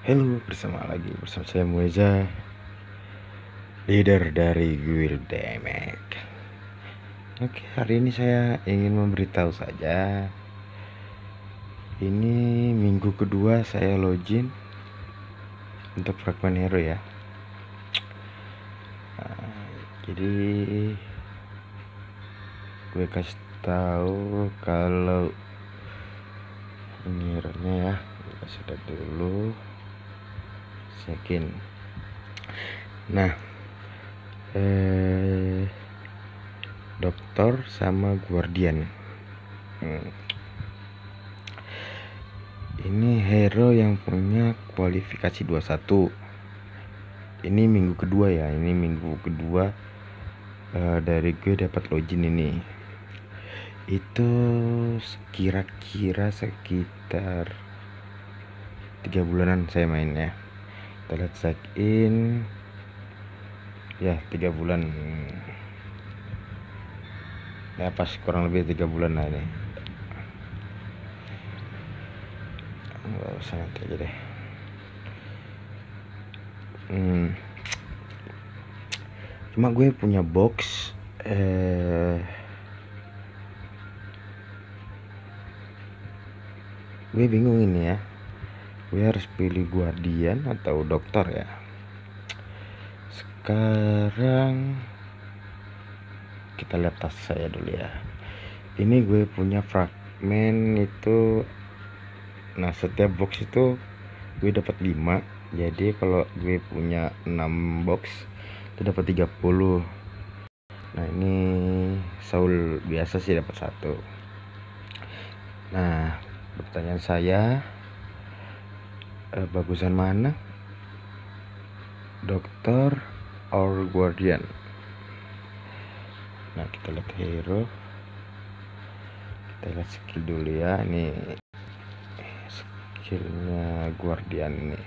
Halo, bersama saya Mueza, leader dari Guild Demek. Oke, hari ini saya ingin memberitahu saja. Ini minggu kedua saya login untuk fragment hero ya. Jadi gue kasih tahu kalau ini hero-nya ya. Gue kasih lihat dulu. Yakin. Nah, Dokter sama Guardian. Ini hero yang punya kualifikasi 21. Ini minggu kedua ya. Ini minggu kedua dari gue dapat login ini. Itu kira-kira sekitar 3 bulanan saya main ya. Kita lihat check in ya, 3 bulan ya, pas kurang lebih 3 bulan lah ini. Nggak usah nanti aja deh. Cuma gue punya box gue bingung ini ya, gue harus pilih Guardian atau Dokter ya. Sekarang kita lihat tas saya dulu ya. Ini gue punya fragmen itu. Nah, setiap box itu gue dapat 5. Jadi kalau gue punya 6 box itu dapat 30. Nah, ini Saul biasa sih dapat 1. Nah, pertanyaan saya, bagusan mana? Dokter or Guardian? Nah, kita lihat hero. Kita lihat skill dulu ya. Ini skillnya Guardian ini.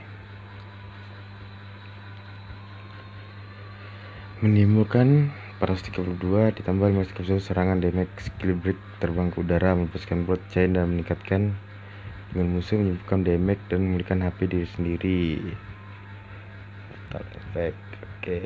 Menimbulkan 432 ditambah 5 serangan damage, skill break, terbang ke udara, melepaskan blood chain dan meningkatkan dengan musuh, menyebabkan damage dan memulihkan HP diri sendiri. Total effect. Oke.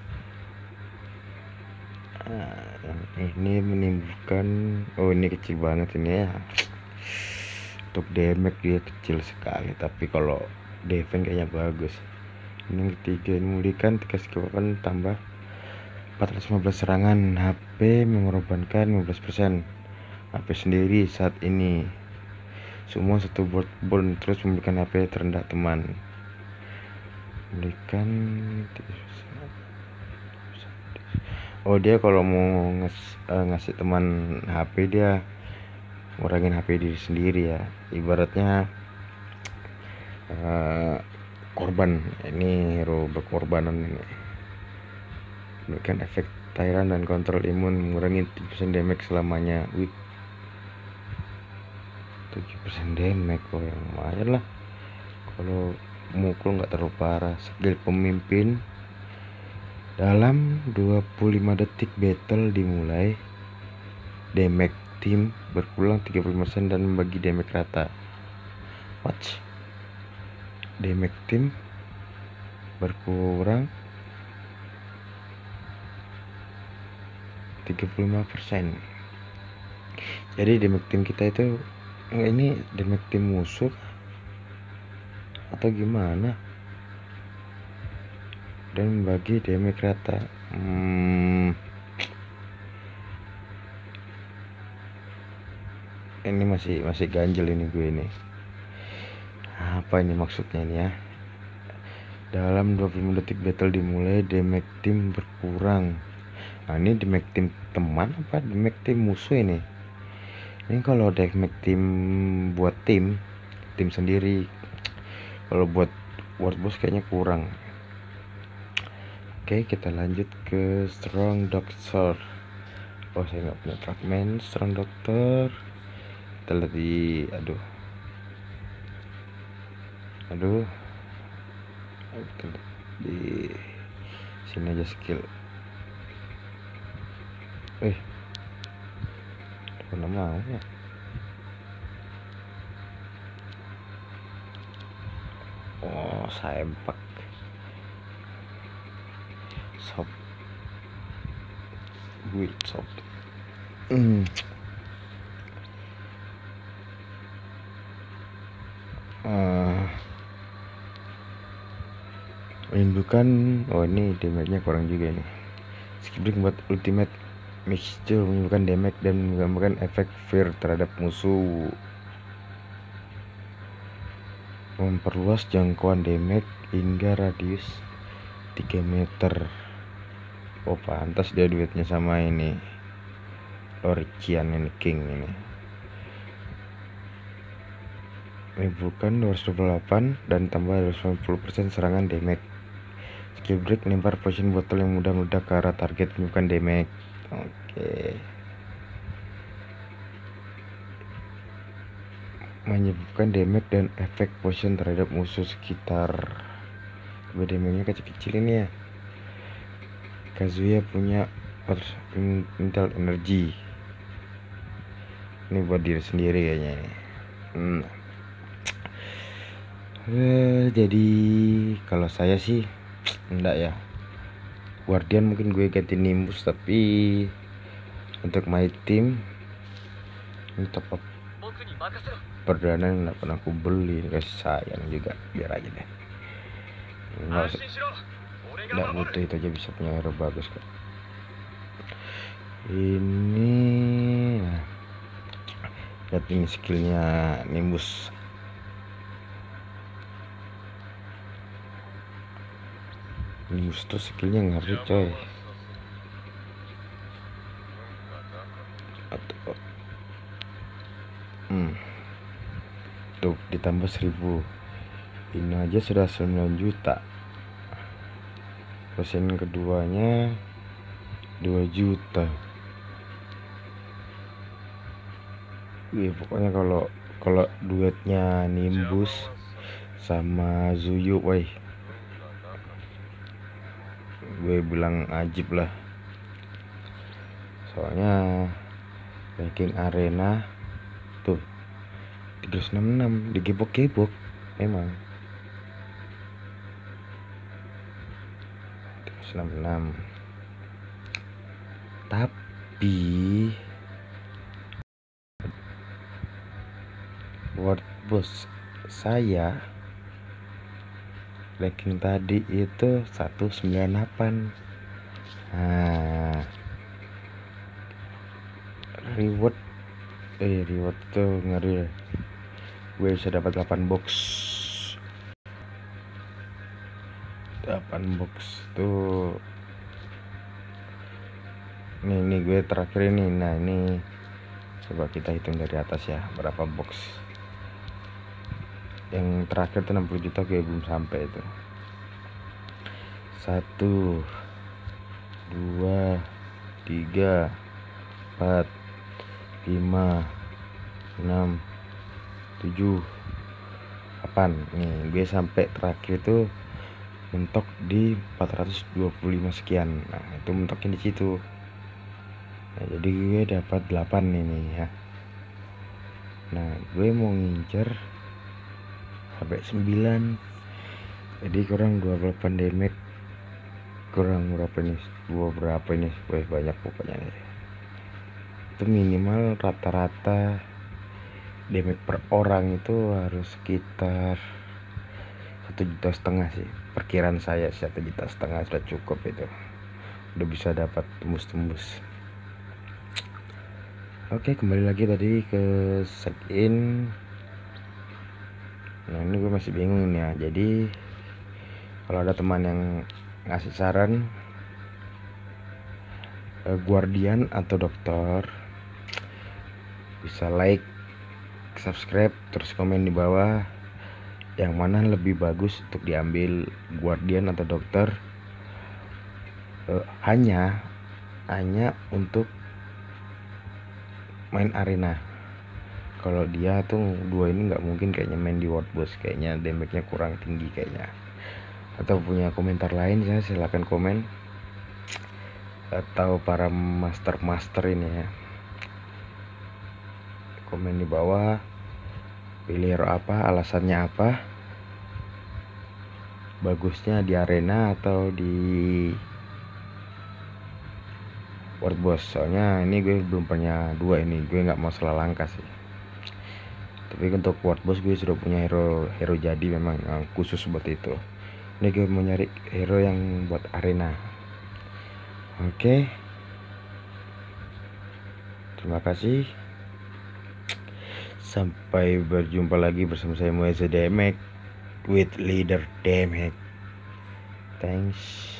Ini menimbulkan, ini kecil banget ini ya. Untuk damage dia kecil sekali, tapi kalau defense kayaknya bagus. Ini yang ketiga, memulihkan 3 skill weapon tambah 415 serangan, HP mengorbankan 15% HP sendiri saat ini. Semua satu burn terus memberikan HP terendah teman. Memberikan dia kalau mau ngasih teman HP, dia ngurangin HP diri sendiri ya. Ibaratnya korban. Ini hero berkorbanan ini. Memberikan efek Tyrant dan kontrol imun, mengurangi 7% damage selamanya. 7% damage kok, yang lumayan lah. Kalau mukul nggak terlalu parah. Skill pemimpin, dalam 25 detik battle dimulai, damage tim berkurang 30% dan membagi damage rata. Watch, damage tim berkurang 35%. Jadi damage tim kita itu, ini damage tim musuh atau gimana? Dan membagi damage rata. Ini masih ganjel ini gue ini. Apa ini maksudnya ini ya? Dalam 25 detik battle dimulai, damage tim berkurang. Nah, ini damage tim teman apa damage tim musuh ini? Ini kalau damage tim buat tim sendiri. Kalau buat world boss kayaknya kurang. Oke, kita lanjut ke Strong Doctor. Saya nggak punya fragmen Strong Doctor. Kita lihat di di sini aja skill. Mana mau ya? Oh, sempak sop wheat sop. uh, Menimbulkan, oh ini damage-nya kurang juga nih. Skip break buat ultimate mixture menimbulkan damage dan menggambarkan efek fear terhadap musuh. Memperluas jangkauan damage hingga radius 3 meter. Oh pantas dia duetnya sama ini Lorician ini, King ini. Menimbulkan 228 dan tambah 250% serangan damage. Skill break lempar potion botol yang mudah meledak ke arah target menimbulkan damage. Oke. Menyebabkan damage dan efek potion terhadap musuh sekitar. Damage-nya kecil-kecil ini ya. Kazuya punya mental energy. Ini buat diri sendiri kayaknya ini. Jadi kalau saya sih enggak ya. Guardian mungkin gue ganti Nimbus, tapi untuk my team ini top up perdana yang nggak pernah aku beli, guys, sayang juga, biar aja deh. Nggak butuh, itu aja bisa punya hero bagus kok. Ini nah, lihat ini skillnya Nimbus. Nimbus tuh skillnya ngeri coy. Tuh ditambah 1000, ini aja sudah 9 juta. Persen keduanya 2 juta. Pokoknya kalau duetnya Nimbus sama Zuyu, woi, gue bilang ajib lah. Soalnya ranking arena tuh 366 digebok-gebok memang. 366. Tapi buat bos saya ranking tadi itu 198. Nah, reward tuh ngeri. Gue bisa dapat 8 box. 8 box tuh. Nih gue terakhir ini. Nah, ini coba kita hitung dari atas ya, berapa box. Yang terakhir tuh 60 juta, gue belum sampai itu. 1 2 3 4 5 6 7 8. Nih gue sampai terakhir tuh mentok di 425 sekian. Nah itu mentoknya di situ. Nah jadi gue dapat 8 ini ya. Nah gue mau ngincer sampai 9, jadi kurang 28 damage. Kurang berapa nih? Berapa ini? Banyak pokoknya nih. Itu minimal rata-rata damage per orang itu harus sekitar 1,5 juta sih. Perkiraan saya 1,5 juta sudah cukup itu. Udah bisa dapat tembus-tembus. Oke, kembali lagi tadi ke check-in. Nah ini gue masih bingung nih ya. Jadi kalau ada teman yang ngasih saran Guardian atau Dokter, bisa like, subscribe, terus komen di bawah yang mana lebih bagus untuk diambil, Guardian atau Dokter. Hanya untuk main arena. Kalau dia tuh dua ini nggak mungkin kayaknya main di World Boss, kayaknya damage-nya kurang tinggi kayaknya. Atau punya komentar lain ya, silahkan komen. Atau para master ini ya, komen di bawah, pilih hero apa, alasannya apa. bagusnya di arena atau di World Boss. Soalnya ini gue belum punya dua, ini gue nggak mau salah langkah sih. Tapi untuk World Boss gue sudah punya hero jadi memang yang khusus buat itu. Ini gue mau nyari hero yang buat arena. Oke, terima kasih. Sampai berjumpa lagi bersama saya Moise Demek with Leader Demek. Thanks.